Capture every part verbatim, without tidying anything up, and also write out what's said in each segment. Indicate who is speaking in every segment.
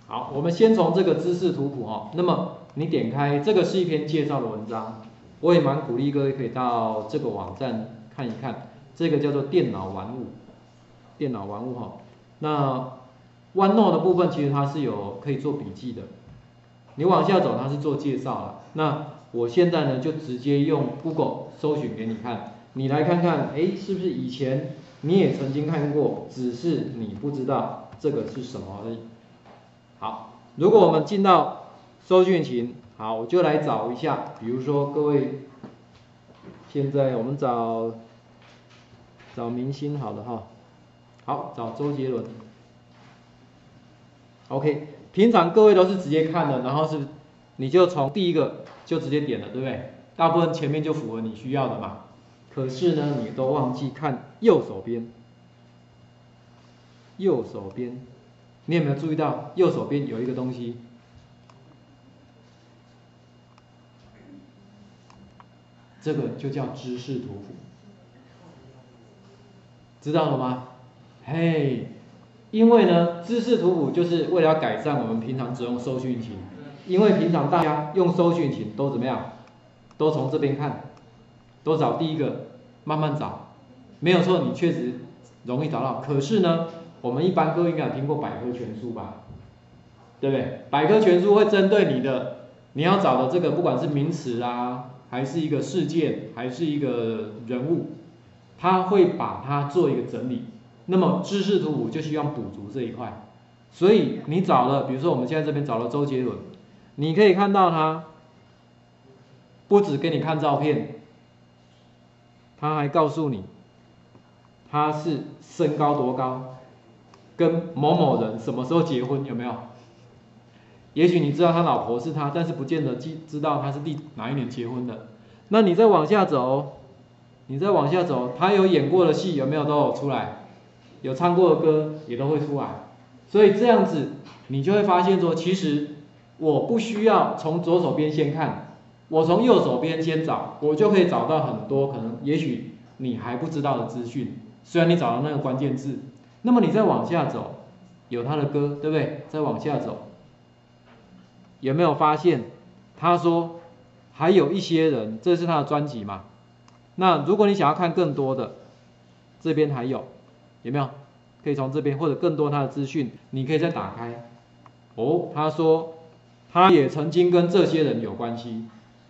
Speaker 1: 好，我们先从这个知识图谱哈，那么你点开这个是一篇介绍的文章，我也蛮鼓励各位可以到这个网站看一看，这个叫做电脑玩物，电脑玩物哈。那 OneNote 的部分其实它是有可以做笔记的，你往下走它是做介绍了。那我现在呢就直接用 Google 搜寻给你看，你来看看，哎，是不是以前你也曾经看过，只是你不知道这个是什么而已。好，如果我们进到搜寻引擎，好，我就来找一下，比如说各位，现在我们找找明星好了哈，好，找周杰伦。OK， 平常各位都是直接看的，然后是你就从第一个就直接点了，对不对？大部分前面就符合你需要的嘛。可是呢，你都忘记看右手边，右手边，你有没有注意到右手边有一个东西？这个就叫知识图谱，知道了吗？嘿，因为呢，知识图谱就是为了要改善我们平常使用搜寻引擎，因为平常大家用搜寻引擎都怎么样？都从这边看，都找第一个，慢慢找，没有错，你确实容易找到。可是呢，我们一般各位应该有听过百科全书吧？对不对？百科全书会针对你的你要找的这个，不管是名词啊，还是一个事件，还是一个人物，它会把它做一个整理。那么知识图谱就希望补足这一块，所以你找了，比如说我们现在这边找了周杰伦，你可以看到他不只给你看照片，他还告诉你他是身高多高，跟某某人什么时候结婚，有没有？也许你知道他老婆是他，但是不见得知道他是第哪一年结婚的。那你再往下走，你再往下走，他有演过的戏有没有都有出来？有唱过的歌也都会出来。所以这样子，你就会发现说，其实我不需要从左手边先看，我从右手边先找，我就可以找到很多可能也许你还不知道的资讯。虽然你找到那个关键字，那么你再往下走，有他的歌，对不对？再往下走。有没有发现，他说还有一些人，这是他的专辑嘛？那如果你想要看更多的，这边还有，有没有？可以从这边或者更多他的资讯，你可以再打开。哦，他说他也曾经跟这些人有关系，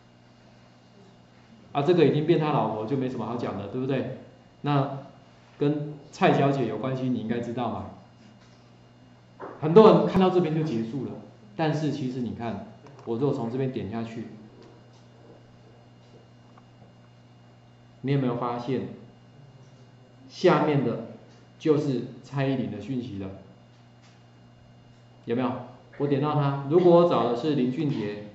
Speaker 1: 啊，这个已经变他老婆就没什么好讲的，对不对？那跟蔡小姐有关系，你应该知道嘛？很多人看到这边就结束了。但是其实你看，我如果从这边点下去，你有没有发现，下面的就是蔡依林的讯息了？有没有？我点到它，如果我找的是林俊杰，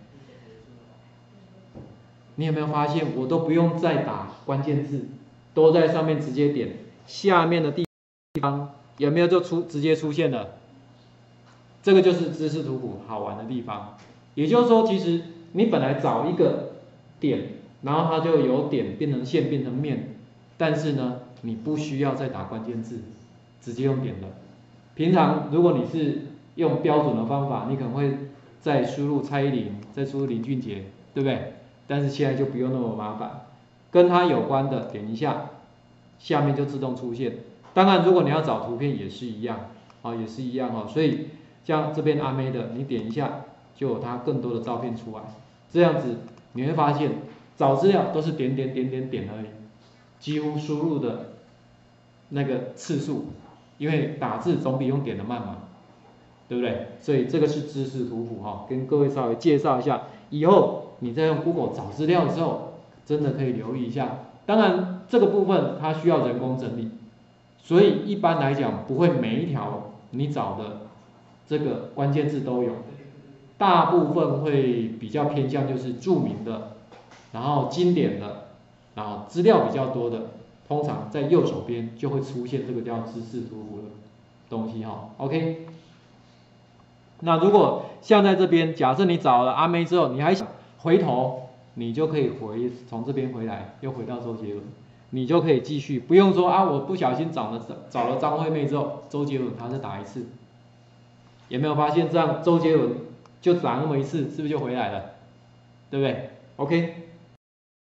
Speaker 1: 你有没有发现，我都不用再打关键字，都在上面直接点，下面的地方有没有就出直接出现了？这个就是知识图谱好玩的地方，也就是说，其实你本来找一个点，然后它就由点变成线变成面，但是呢，你不需要再打关键字，直接用点的。平常如果你是用标准的方法，你可能会再输入蔡依林，再输入林俊杰，对不对？但是现在就不用那么麻烦，跟它有关的点一下，下面就自动出现。当然，如果你要找图片也是一样，啊，也是一样哈，所以。像这边阿妹的，你点一下就有它更多的照片出来，这样子你会发现找资料都是点点点点点而已，几乎输入的那个次数，因为打字总比用点的慢嘛，对不对？所以这个是知识图谱哈，跟各位稍微介绍一下，以后你在用 Google 找资料的时候，真的可以留意一下。当然这个部分它需要人工整理，所以一般来讲不会每一条你找的。这个关键字都有，大部分会比较偏向就是著名的，然后经典的，然后资料比较多的，通常在右手边就会出现这个叫知识图谱的东西哈。OK， 那如果像在这边，假设你找了阿妹之后，你还想回头，你就可以回从这边回来，又回到周杰伦，你就可以继续，不用说啊，我不小心找了找了张惠妹之后，周杰伦他再打一次。 有没有发现这样周杰伦就涨那么一次，是不是就回来了？对不对 ？OK，